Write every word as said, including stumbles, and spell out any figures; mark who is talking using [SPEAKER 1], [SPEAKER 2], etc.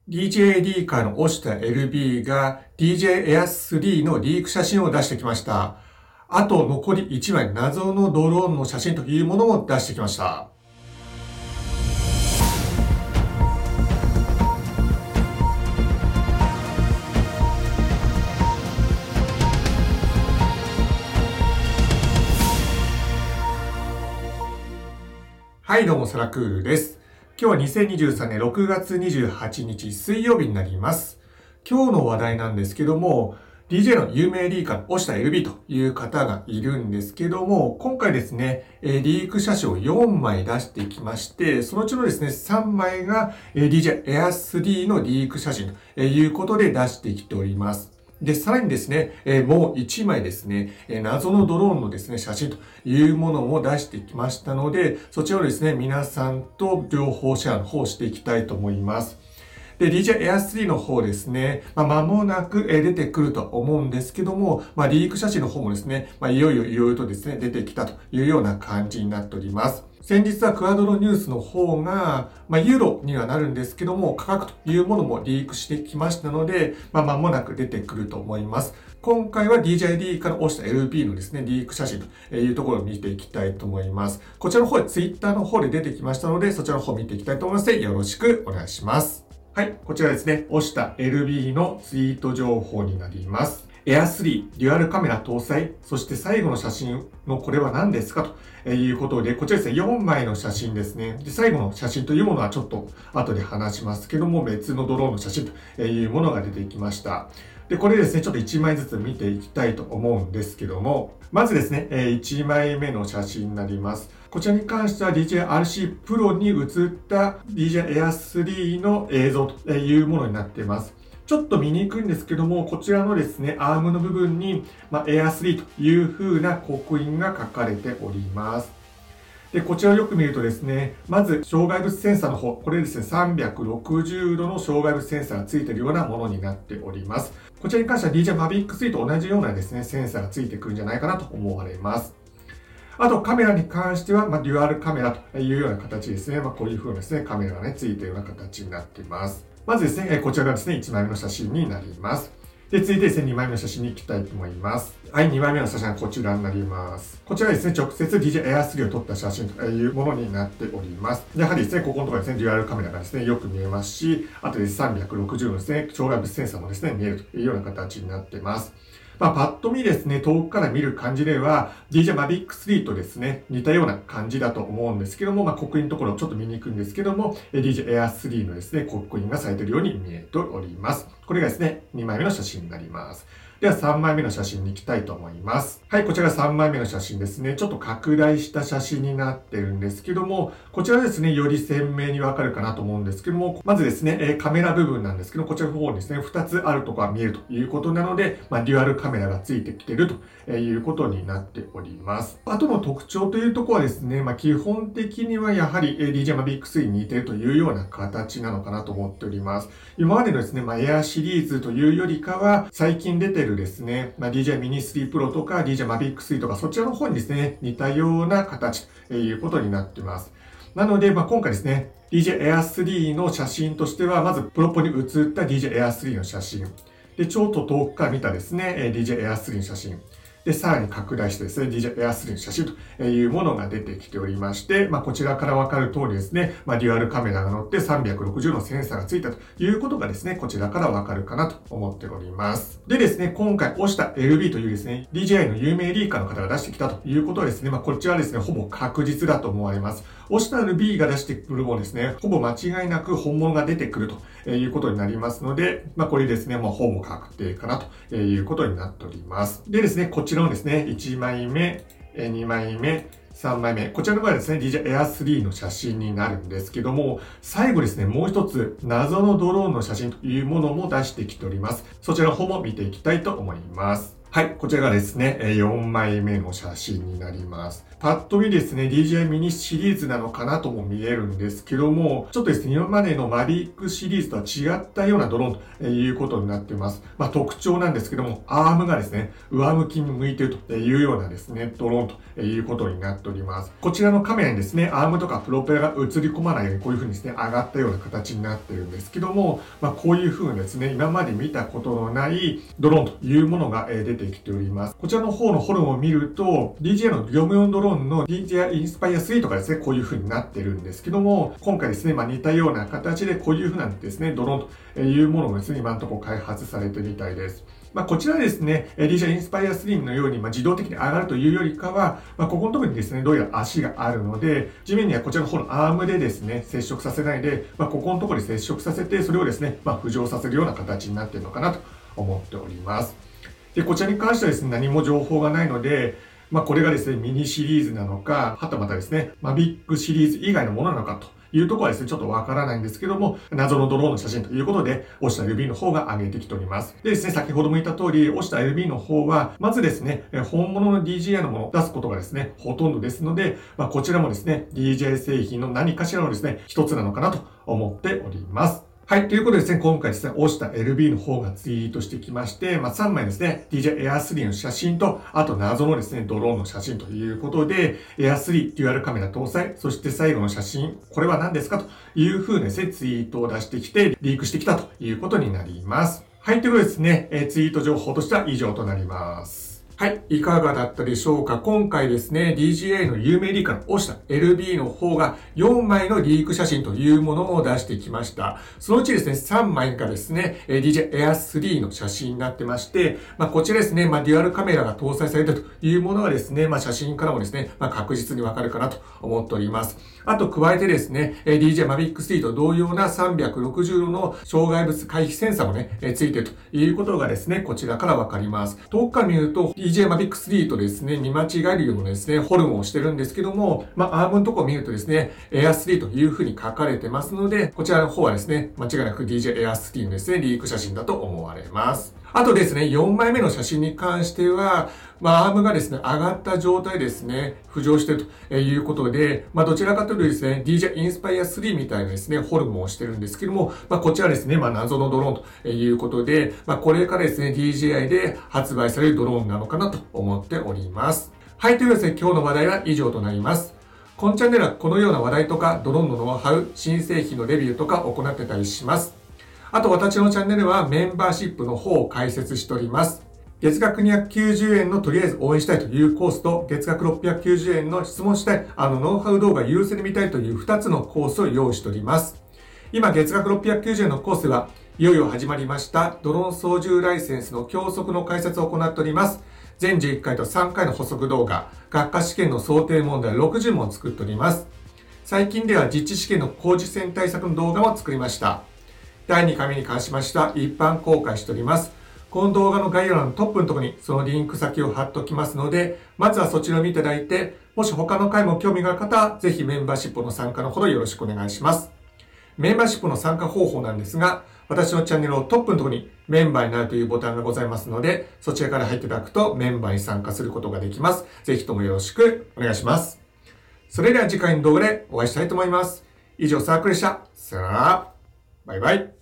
[SPEAKER 1] ディージェー リーカーの押した エルビー が ディージェー エアスリー のリーク写真を出してきました。あと残りいちまい謎のドローンの写真というものも出してきました。はい、どうも、サラクールです。今日はにせんにじゅうさんねんろくがつにじゅうはちにち水曜日になります。今日の話題なんですけども、ディージェー の有名リーカー、押した エルビー という方がいるんですけども、今回ですね、リーク写真をよんまい出してきまして、そのうちのですね、さんまいが ディージェー エアスリー のリーク写真ということで出してきております。で、さらにですね、えー、もういちまいですね、えー、謎のドローンのですね、写真というものも出してきましたので、そちらをですね、皆さんと情報シェアの方していきたいと思います。で、ディージェー エアスリー の方ですね、まあ、間もなく出てくると思うんですけども、まあ、リーク写真の方もですね、まあ、いよいよいろいろとですね、出てきたというような感じになっております。先日はクアドロニュースの方が、まあ、ユーロにはなるんですけども、価格というものもリークしてきましたので、まあ、間もなく出てくると思います。今回は ディージェー リーから押した エルビー のですね、リーク写真というところを見ていきたいと思います。こちらの方で Twitter の方で出てきましたので、そちらの方を見ていきたいと思いますので、よろしくお願いします。はい、こちらですね、押した エルビー のツイート情報になります。エアスリー デュアルカメラ搭載、そして最後の写真のこれは何ですかということで、こちらですね、よんまいの写真ですね。で、最後の写真というものはちょっと後で話しますけども、別のドローンの写真というものが出てきました。で、これですね、ちょっといちまいずつ見ていきたいと思うんですけども、まずですね、いちまいめの写真になります。こちらに関しては ディージェーアールシー Pro に映った ディージェー エアスリー の映像というものになっています。ちょっと見にくいんですけども、こちらのですね、アームの部分に、まあ、エアスリー という風な刻印が書かれております。で、こちらをよく見るとですね、まず、障害物センサーの方、これですね、さんびゃくろくじゅうどの障害物センサーがついているようなものになっております。こちらに関しては ディージェー Mavic スリーと同じようなですね、センサーがついてくるんじゃないかなと思われます。あとカメラに関しては、まあ、デュアルカメラというような形ですね。まあ、こういう風なですね、カメラがね、ついているような形になっています。まずですね、こちらがですね、いちまいめの写真になります。で、続いてですね、にまいめの写真に行きたいと思います。はい、にまいめの写真はこちらになります。こちらはですね、直接 ディージェー エアスリー を撮った写真というものになっております。やはりですね、ここのところですね、デュアルカメラがですね、よく見えますし、あとですね、さんびゃくろくじゅうどのですね、障害物センサーもですね、見えるというような形になっています。まあ、パッと見ですね、遠くから見る感じでは、ディージェー Mavic スリーとですね、似たような感じだと思うんですけども、まあ、刻印のところちょっと見にくいんですけども、ディージェー エアスリー のですね、刻印がされているように見えております。これがですね、にまいめの写真になります。ではさんまいめの写真に行きたいと思います。はい、こちらがさんまいめの写真ですね。ちょっと拡大した写真になってるんですけども、こちらですね、より鮮明にわかるかなと思うんですけども、まずですね、カメラ部分なんですけど、こちらの方にですね、ふたつあるところが見えるということなので、まあ、デュアルカメラがついてきているということになっております。あとの特徴というところはですね、まあ、基本的にはやはり ディージェー Mavic スリーに似ているというような形なのかなと思っております。今までのですね、まあ、エアシリーズというよりかは、最近出てるですね、まあ、ディージェー Mini スリー Pro とか ディージェー Mavic スリーとかそちらの方にですね、似たような形ということになっています。なので、まあ、今回ですね、ディージェー Air スリーの写真としては、まずプロポに写った ディージェー Air スリーの写真。で、ちょっと遠くから見たですね、ディージェー Air スリーの写真。で、さらに拡大してですね、ディージェー エアスリー の写真というものが出てきておりまして、まあ、こちらからわかる通りですね、まあ、デュアルカメラが載ってさんびゃくろくじゅうのセンサーがついたということがですね、こちらからわかるかなと思っております。でですね、今回押した エルビー というですね、ディージェーアイ の有名リーカーの方が出してきたということはですね、まあ、こちらはですね、ほぼ確実だと思われます。押した エルビー が出してくるもですね、ほぼ間違いなく本物が出てくるということになりますので、まあ、これですね、もうほぼ確定かなということになっております。でですね、こちらのですね、いちまいめ、にまいめ、さんまいめ。こちらの場合はですね、ディージェー エアスリーの写真になるんですけども、最後ですね、もう一つ謎のドローンの写真というものも出してきております。そちらの方も見ていきたいと思います。 はい、こちらがですね、よんまいめの写真になります。パッと見ですね、ディージェーアイ ミニシリーズなのかなとも見えるんですけども、ちょっとですね、今までのマビックシリーズとは違ったようなドローンということになっています。まあ特徴なんですけども、アームがですね、上向きに向いているというようなですね、ドローンということになっております。こちらのカメラにですね、アームとかプロペラが映り込まないようにこういう風にですね、上がったような形になってるんですけども、まあこういう風にですね、今まで見たことのないドローンというものが出てきております。こちらの方のホルンを見ると、ディージェーアイ の業務用ドローンの ディージェーアイ インスパイアスリーとかですね、こういう風になってるんですけども、今回ですね、まあ似たような形でこういう風なんですね、ドローンというものがですね、今のところ開発されてみたいです。まあ、こちらですね、ディージェーアイ インスパイアスリーのように、まあ、自動的に上がるというよりかは、まあ、ここのところにですね、どうやら足があるので、地面にはこちらの方のアームでですね、接触させないで、まあ、ここのところに接触させて、それをですね、まあ、浮上させるような形になっているのかなと思っております。で、こちらに関してはですね、何も情報がないので、まあ、これがですね、ミニシリーズなのか、はたまたですね、マビックシリーズ以外のものなのかというところはですね、ちょっとわからないんですけども、謎のドローンの写真ということで、押した エルビー の方が上げてきております。でですね、先ほども言った通り、押した エルビー の方は、まずですね、本物の ディージェーアイ のものを出すことがですね、ほとんどですので、まあ、こちらもですね、ディージェー 製品の何かしらのですね、一つなのかなと思っております。はい。ということでですね、今回ですね、押した エルビー の方がツイートしてきまして、まあ、さんまいですね、ディージェー エアスリー の写真と、あと謎のですね、ドローンの写真ということで、エアスリー デュアルカメラ搭載、そして最後の写真、これは何ですかという風にですね、ツイートを出してきて、リークしてきたということになります。はい。ということでですね、えツイート情報としては以上となります。はい。いかがだったでしょうか？今回ですね、ディージーエー の有名リーカーの押した エルビー の方がよんまいのリーク写真というものを出してきました。そのうちですね、さんまいがですね、ディージェー エアスリー の写真になってまして、まあ、こちらですね、まあ、デュアルカメラが搭載されているというものはですね、まあ、写真からもですね、まあ、確実にわかるかなと思っております。あと、加えてですね、ディージェー Mavic スリーと同様なさんびゃくろくじゅうどの障害物回避センサーもね、ついているということがですね、こちらからわかります。遠くから見ると、ディージェー Mavic スリーとですね、見間違えるようなですね、ホルモンをしてるんですけども、まあ、アームのところを見るとですね、エアスリーという風に書かれてますので、こちらの方はですね、間違いなく ディージェー エアスリーのですね、リーク写真だと思われます。あとですね、よんまいめの写真に関しては、まあ、アームがですね、上がった状態ですね、浮上しているということで、まあ、どちらかというとですね、ディージェー インスパイアスリーみたいなですね、ホルモンをしてるんですけども、まあ、こちらですね、まあ、謎のドローンということで、まあ、これからですね、ディージェーアイ で発売されるドローンなのかなと思っております。はい、ということでですね、今日の話題は以上となります。このチャンネルはこのような話題とか、ドローンのノウハウ、新製品のレビューとか行ってたりします。あと私のチャンネルはメンバーシップの方を開設しております。月額にひゃくきゅうじゅうえんのとりあえず応援したいというコースと、月額ろっぴゃくきゅうじゅうえんの質問したい、あのノウハウ動画優先で見たいというふたつのコースを用意しております。今月額ろっぴゃくきゅうじゅうえんのコースでは、いよいよ始まりましたドローン操縦ライセンスの教則の解説を行っております。全じゅういっかいとさんかいの補足動画、学科試験の想定問題ろくじゅうもん作っております。最近では実地試験の工事線対策の動画も作りました。だいにかいめに関しましては一般公開しております。この動画の概要欄のトップのところにそのリンク先を貼っておきますので、まずはそちらを見ていただいて、もし他の回も興味がある方は、ぜひメンバーシップの参加のほどよろしくお願いします。メンバーシップの参加方法なんですが、私のチャンネルのトップのところにメンバーになるというボタンがございますので、そちらから入っていただくとメンバーに参加することができます。ぜひともよろしくお願いします。それでは次回の動画でお会いしたいと思います。以上、サークルでした。さよなら。バイバイ。